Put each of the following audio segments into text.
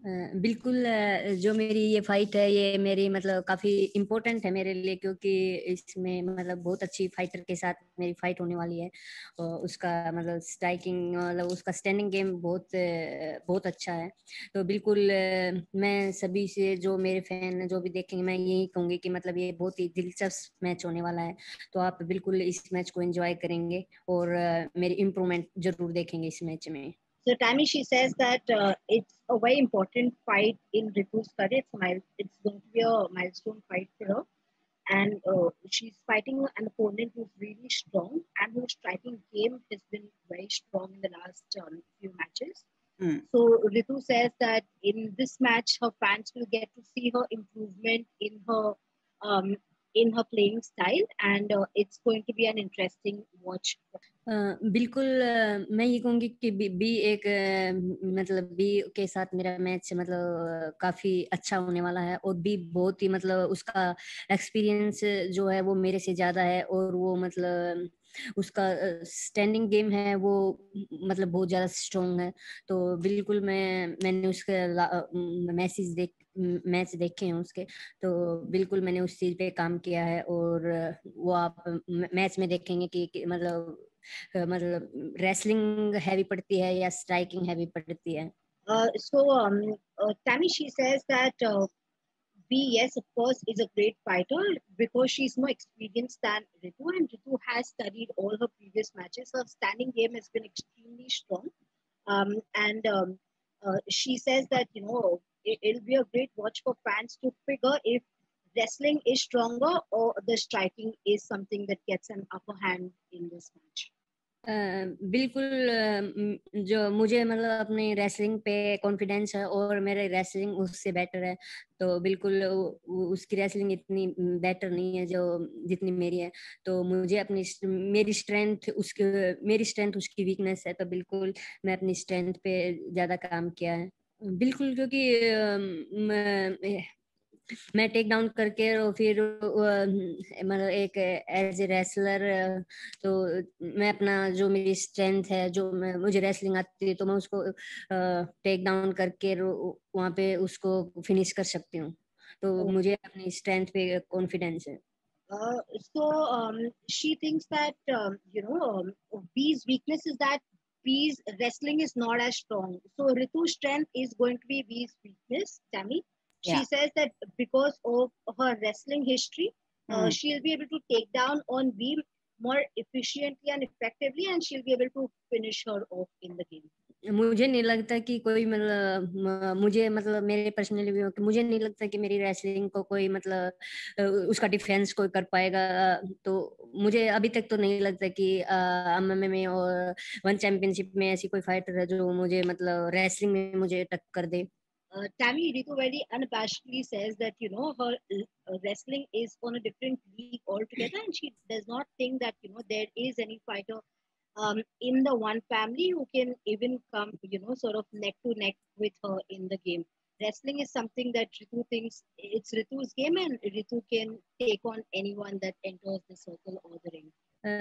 बिल्कुल जो मेरी ये फाइट है ये मेरी मतलब काफी इम्पोर्टेंट है मेरे लिए, क्योंकि इसमें मतलब बहुत अच्छी फाइटर के साथ मेरी फाइट होने वाली है। और उसका मतलब स्ट्राइकिंग मतलब उसका स्टैंडिंग गेम बहुत अच्छा है। तो बिल्कुल मैं सभी से जो मेरे फैन जो भी देखेंगे मैं यही कहूंगी कि मतलब ये बहुत ही दिलचस्प मैच होने वाला है। तो आप बिल्कुल इस मैच को एंजॉय करेंगे और मेरी इम्प्रूवमेंट जरूर देखेंगे इस मैच में। So Tammy, she says that it's a very important fight in Ritu's career. It's going to be a milestone fight for her, and she's fighting an opponent who's really strong and whose striking game has been very strong in the last few matches. So Ritu says that in this match, her fans will get to see her improvement um, in her playing style, and it's going to be an interesting watch. बिल्कुल मैं ये कहूंगी कि B एक मतलब B के साथ मेरा मैच मतलब काफी अच्छा होने वाला है। और बी बहुत ही मतलब उसका एक्सपीरियंस जो है वो मेरे से ज्यादा है, और वो मतलब उसका स्टैंडिंग गेम है वो मतलब बहुत ज्यादा स्ट्रोंग है। तो बिल्कुल मैंने उसके मैच देखे हैं उसके। तो बिल्कुल मैंने उस चीज पे काम किया है, और वो आप मैच में देखेंगे कि मतलब रेसलिंग हैवी पड़ती है या स्ट्राइकिंग हैवी पड़ती है। Tammy, she says that B, yes, of course, is a great fighter because she's more experienced than Ritu, and Ritu has studied all her previous matches. Her standing game has been extremely strong, and she says that it'll be a great watch for fans to figure if wrestling is stronger or the striking is something that gets an upper hand in this match. बिल्कुल जो मुझे मतलब अपनी wrestling पे confidence है और मेरे wrestling उससे बेटर है। तो बिल्कुल उसकी रेसलिंग इतनी बेटर नहीं है जो जितनी मेरी है। तो मुझे अपनी मेरी स्ट्रेंथ उसकी वीकनेस है। तो बिल्कुल मैं अपनी स्ट्रेंथ पे ज्यादा काम किया है। बिल्कुल क्योंकि मैं टेक डाउन करके और फिर मतलब एक एज ए रेसलर, तो मैं अपना जो मेरी स्ट्रेंथ है जो मुझे रेसलिंग आती है तो मैं उसको टेक डाउन करके वहां पे उसको फिनिश कर सकती हूँ। तो मुझे अपनी स्ट्रेंथ पे कॉन्फिडेंस है। She thinks that B's weakness is that B's wrestling is not as strong. So Ritu's strength is going to be B's weakness, Tammy. She says that because of her wrestling history, she'll be able to take down on B more efficiently and effectively, and she'll be able to finish her off in the game. मुझे नहीं लगता कि कोई मतलब मुझे मतलब मेरे personally view कि मुझे नहीं लगता कि मेरी रेसलिंग को कोई मतलब उसका डिफेंस कोई कर पाएगा। तो मुझे अभी तक तो नहीं लगता कि एमएमए में और वन चैंपियनशिप में ऐसी कोई फाइटर है जो मुझे मतलब रेसलिंग में मुझे टक्कर दे। Tammy Ritu very unabashedly says that her wrestling is on a different league altogether, and she does not think that there is any fighter in the one family who can even come sort of neck to neck with her in the game. Wrestling is something that Ritu thinks it's Ritu's game, and Ritu can take on anyone that enters the circle or the ring.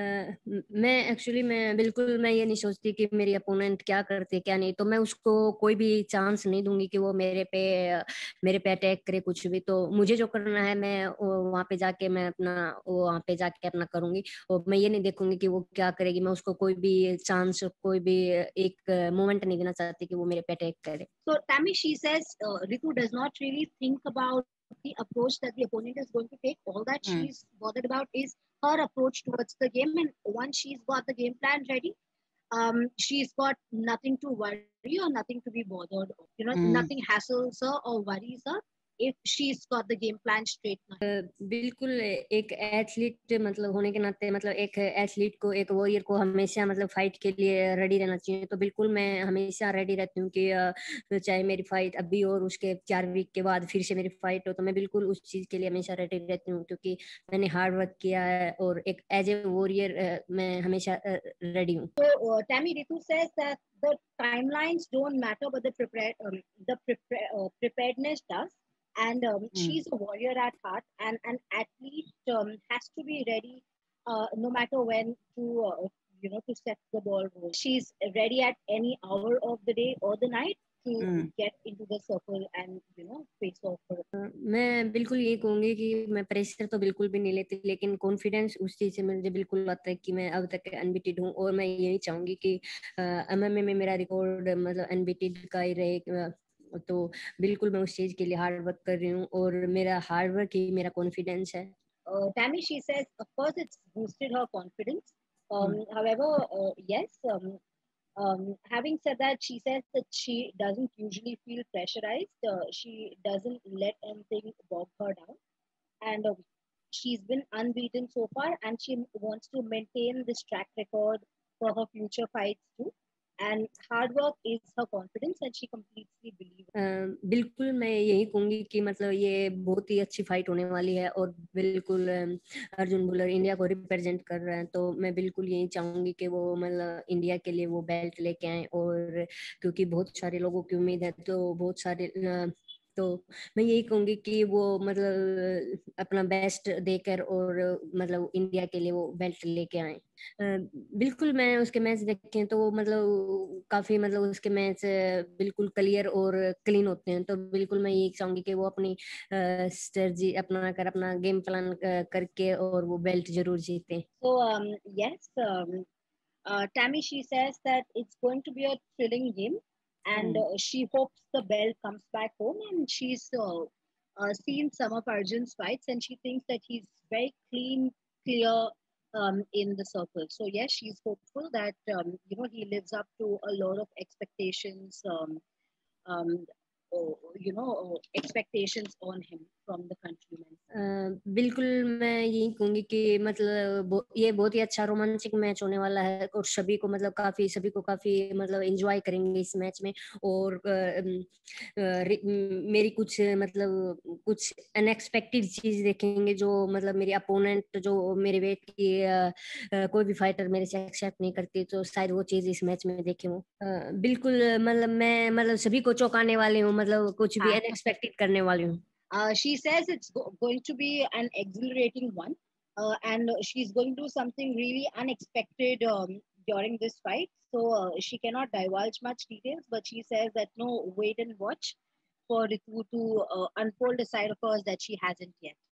मैं बिल्कुल मैं ये नहीं सोचती कि मेरी opponent क्या करते क्या नहीं। तो मैं उसको कोई भी चांस नहीं दूंगी कि वो मेरे पे अटैक करे कुछ भी। तो मुझे जो करना है मैं वहां पे जाके मैं अपना वहां पे जाके अपना करूंगी। और मैं ये नहीं देखूंगी कि वो क्या करेगी। मैं उसको कोई भी चांस कोई भी एक मोमेंट नहीं देना चाहती कि वो मेरे पे अटैक करे। So Tammy, she says Ritu does not really think about the approach that the opponent is going to take. All that she's bothered about is her approach towards the game, and once she's got the game plan ready, she's got nothing to worry or nothing to be bothered of. Nothing hassles her or worries her if she's got the game plan straight now. बिल्कुल एक athlete मतलब होने के नाते मतलब एक athlete को एक वॉरियर को हमेशा मतलब फाइट के लिए रेडी रहना चाहिए। तो बिल्कुल मैं हमेशा रेडी रहती हूँ कि चाहे मेरी फाइट अभी और उसके 4 वीक के बाद फिर से मेरी फाइट हो तो मैं बिल्कुल उस चीज के लिए हमेशा रेडी रहती हूँ, क्योंकि मैंने हार्ड वर्क किया है और एक एज ए वॉरियर मैं हमेशा रेडी हूँ। So Tammy, Ritu says that the timelines don't matter, but preparedness does. And she's a warrior at heart, and an athlete has to be ready no matter when to to set the ball rolling. She's ready at any hour of the day or the night to hmm. get into the circle and face off her. मैं बिल्कुल ये कहूंगी कि मैं pressure तो बिल्कुल भी नहीं लेती, लेकिन कॉन्फिडेंस उस चीज से मुझे बिल्कुल आता है कि मैं अब तक अनबीटेड हूँ, और मैं यही चाहूंगी कि एमएमए में मेरा रिकॉर्ड मतलब अनबीटेड का ही रहे। तो बिल्कुल मैं उस चीज के लिए हार्ड वर्क कर रही हूँ, और मेरा हार्ड वर्क ही मेरा कॉन्फिडेंस है। Tammy, she says, of course, it's boosted her confidence. Hmm. However, yes, having said that, she says that she doesn't usually feel pressurized. She doesn't let anything bog her down. And she's been unbeaten so far, and she wants to maintain this track record for her future fights too. And hard work is her confidence, and she completely believes. बिल्कुल मैं यही कहूंगी कि मतलब ये बहुत ही अच्छी fight होने वाली है, और बिल्कुल अर्जुन भुल्लर इंडिया को रिप्रेजेंट कर रहे हैं, तो मैं बिल्कुल यही चाहूंगी कि वो मतलब इंडिया के लिए वो बेल्ट लेके आए। और क्योंकि बहुत सारे लोगों की उम्मीद है, तो बहुत सारे तो मैं यही कहूंगी कि वो मतलब अपना बेस्ट देकर और मतलब इंडिया के लिए वो बेल्ट लेके आए। बिल्कुल मैं उसके मैच देखे हैं, तो वो मतलब काफी मतलब उसके मैच बिल्कुल क्लियर और क्लीन होते हैं। तो बिल्कुल मैं यही चाहूंगी कि वो अपनी स्ट्रेटजी अपना कर अपना गेम प्लान करके और वो बेल्ट जरूर जीते। So, yes, Tammy, she says that it's going to be a thrilling game, and she hopes the belt comes back home. And she's seen some of Arjun's fights, and she thinks that he's very clean, clear in the circle. So yes, she's hopeful that he lives up to a lot of expectations. Um, Expectations on him from the countrymen. बिल्कुल मैं यही कहूंगी कि मतलब ये बहुत ही अच्छा रोमांचक मैच होने वाला है, और सभी को काफी मतलब एंजॉय करेंगे इस मैच में। और मेरी कुछ मतलब कुछ अनएक्सपेक्टेड चीज देखेंगे, जो मतलब मेरी अपोनेंट जो मेरे वेट की कोई भी फाइटर मेरे से एक्सेप्ट नहीं करती, तो शायद वो चीज इस मैच में देखे वो बिल्कुल मतलब मैं मतलब सभी को चौंकाने वाली हूँ, मतलब कुछ भी अनएक्सपेक्टेड करने वाली हूँ। She says it's going to be an exhilarating one, and she's going to do something really unexpected during this fight. So she cannot divulge much details, but she says that no, wait and watch for Ritu to unfold a side of hers that she hasn't yet.